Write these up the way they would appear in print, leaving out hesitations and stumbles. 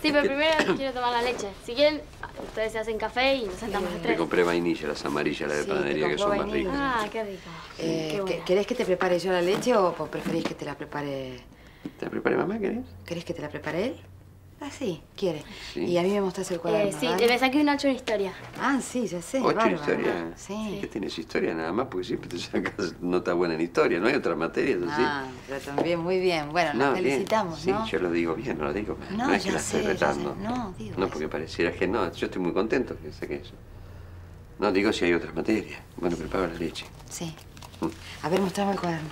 Sí, pero primero quiero tomar la leche. Si quieren, ustedes se hacen café y nos sentamos los tres. Te compré vainilla, las amarillas, las de panadería, que son más ricas. Ah, qué rico. ¿Querés que te prepare yo la leche o preferís que te la prepare...? ¿Te la prepare mamá, querés? ¿Querés que te la prepare él? Ah, sí, quiere. Sí. Y a mí me mostrás el cuaderno, Sí, ¿vale? le saqué un 8 en historia. Ah, sí, ya sé. 8 bárbaro. historias. Sí. ¿Qué tienes historia nada más? Porque siempre te sacas nota buena en historia. ¿No hay otras materias así? Ah, pero también muy bien. Bueno, nos felicitamos, bien. ¿no? Sí, yo lo digo bien, no lo digo mal. No, No es que ya la estoy sé, ya retando. sé. No, digo No, eso. porque pareciera que no. Yo estoy muy contento que saque eso. No, digo si hay otras materias. Bueno, prepara la leche. Sí. A ver, mostrame el cuaderno.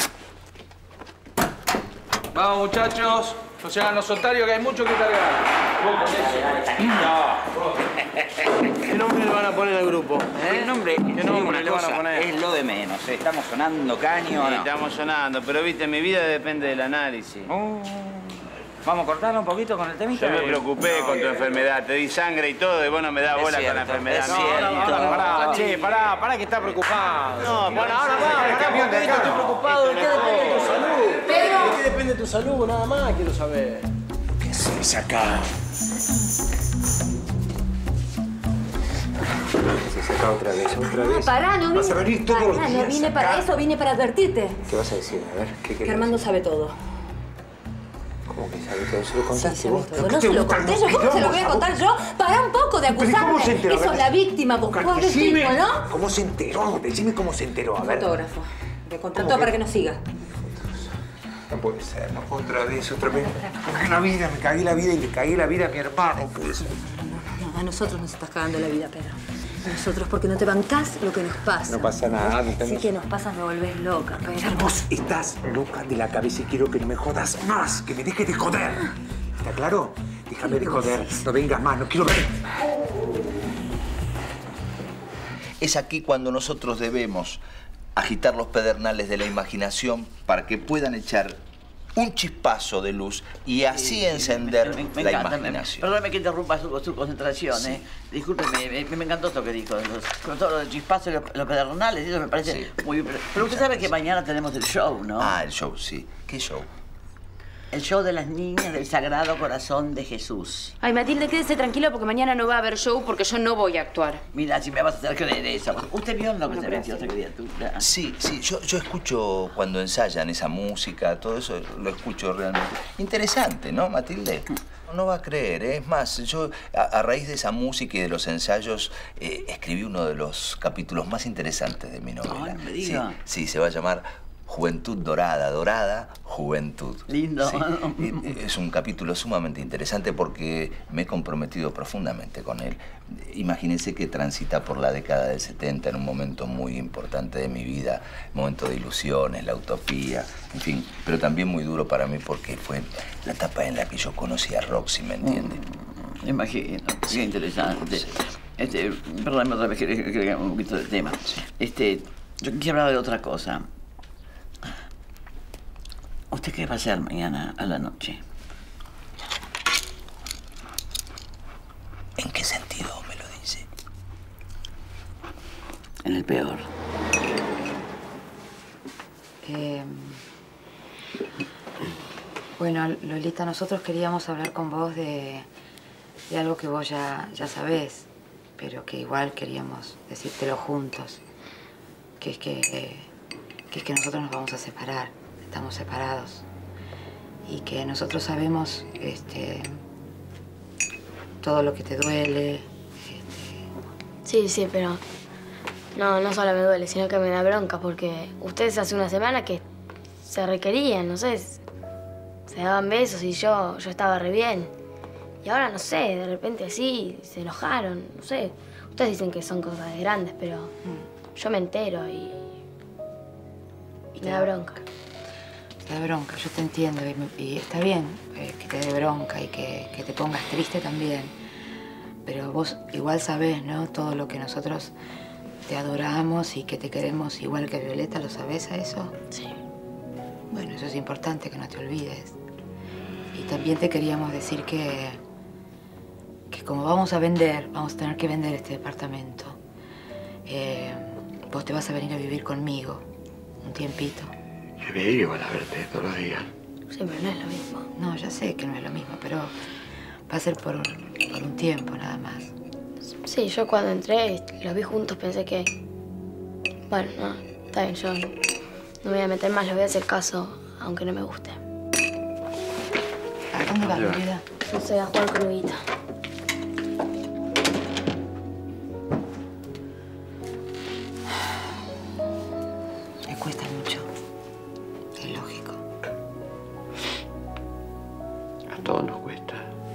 Vamos, muchachos. No se hagan los soltarios, que hay mucho que cargar. ¿Qué nombre le van a poner al grupo? ¿Qué nombre le van a poner? Es lo de menos. ¿Estamos sonando caño o no? Estamos sonando, pero viste, mi vida depende del análisis. ¿Vamos a cortarlo un poquito con el temita? Yo me preocupé con tu enfermedad, te di sangre y todo, y vos no me das bola con la enfermedad. Es cierto. Pará que está preocupado. No, Bueno, ahora va, estoy preocupado. ¿De qué depende tu salud? ¿De qué depende tu salud? Nada más quiero saber. ¿Qué haces acá? Se saca otra vez. Pará, no Vas a venir todos los no días vine acá. para eso, vine para advertirte. ¿Qué vas a decir? A ver, ¿qué Que querés? Armando sabe todo. ¿Cómo que sabe todo? ¿Se lo Sí, contaste sabe vos? todo. No se lo conté yo. ¿Cómo se lo voy a contar yo? Pará un poco de Pero ¿cómo acusarme. se enteró? Que sos la víctima. Vos sos el tipo, ¿no? ¿Cómo se enteró? Decime cómo se enteró. A ver. Fotógrafo. Me contrató para que nos siga. No puede ser, no fue otra vez. Me cagué la vida, me cagué la vida y le cagué la vida a mi hermano. No puede ser. No, a nosotros nos estás cagando la vida, Pedro. A nosotros porque no te bancás lo que nos pasa. No pasa nada. Sí que nos pasa, me volvés loca, Pedro. Vos estás loca de la cabeza y quiero que no me jodas más, que me dejes de joder. ¿Está claro? Déjame de joder. No vengas más, no quiero ver. Es aquí cuando nosotros debemos agitar los pedernales de la imaginación para que puedan echar un chispazo de luz y así encender la imaginación. Perdóneme que interrumpa su concentración, Sí. Discúlpeme, me encantó esto que dijo. Con todo lo de chispazo y los pedernales, eso me parece muy bien. Pero usted sabe que mañana tenemos el show, ¿no? Ah, el show, sí. ¿Qué show? El show de las niñas del Sagrado Corazón de Jesús. Ay, Matilde, quédese tranquilo porque mañana no va a haber show porque yo no voy a actuar. Mira, si me vas a hacer creer eso. ¿Usted vio en lo que se metió esa criatura? Sí, yo escucho cuando ensayan esa música, todo eso lo escucho realmente. Interesante, ¿no, Matilde? No va a creer, ¿eh? Es más, yo a raíz de esa música y de los ensayos escribí uno de los capítulos más interesantes de mi novela. Ay, me diga. Sí, se va a llamar Juventud Dorada, Dorada, Juventud. Lindo. Sí. Es un capítulo sumamente interesante porque me he comprometido profundamente con él. Imagínense que transita por la década del 70 en un momento muy importante de mi vida, momento de ilusiones, la utopía, en fin, pero también muy duro para mí porque fue la etapa en la que yo conocí a Roxy, ¿me entiende? Imagino, qué interesante. Sí. Perdóname otra vez que agregue un poquito de tema. Yo quisiera hablar de otra cosa. ¿Usted qué va a hacer mañana a la noche? ¿En qué sentido me lo dice? En el peor. Bueno, Lolita, nosotros queríamos hablar con vos de algo que vos ya sabés, pero que igual queríamos decírtelo juntos. Que es que nosotros nos vamos a separar. Estamos separados y que nosotros sabemos todo lo que te duele. Sí, pero no solo me duele, sino que me da bronca porque ustedes hace una semana que se requerían, no sé, se daban besos y yo estaba re bien. Y ahora no sé, de repente así se enojaron, no sé. Ustedes dicen que son cosas de grandes, pero yo me entero y me da bronca. Te da bronca, yo te entiendo y está bien que te dé bronca y que te pongas triste también. Pero vos igual sabés, ¿no? Todo lo que nosotros te adoramos y que te queremos igual que Violeta, ¿lo sabés a eso? Sí. Bueno, eso es importante, que no te olvides. Y también te queríamos decir que como vamos a tener que vender este departamento, vos te vas a venir a vivir conmigo un tiempito. Qué bello van a verte todos los días. Sí, pero no es lo mismo. No, ya sé que no es lo mismo, pero Va a ser por un tiempo nada más. Sí, yo cuando entré, los vi juntos, pensé que... Bueno, no, está bien, yo no me voy a meter más, les voy a hacer caso, aunque no me guste. ¿A dónde vas, mi vida? No sé, a jugar con Huguito. Me cuesta mucho. Es lógico. A todos nos cuesta.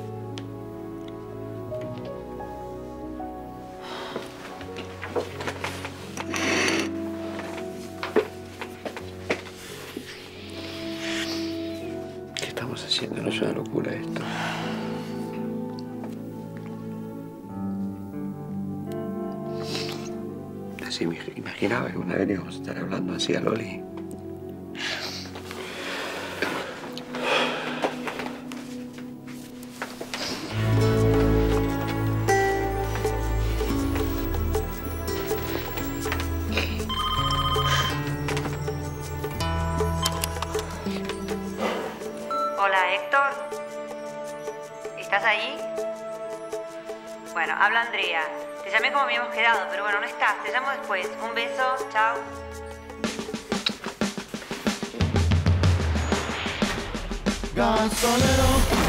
¿Qué estamos haciendo? No es una locura esto. Así me imaginaba que una vez íbamos a estar hablando así a Loli. Hola, Héctor. ¿Estás ahí? Bueno, habla Andrea. Te llamé como habíamos quedado, pero bueno, no estás. Te llamo después. Un beso. Chao. Gasolero.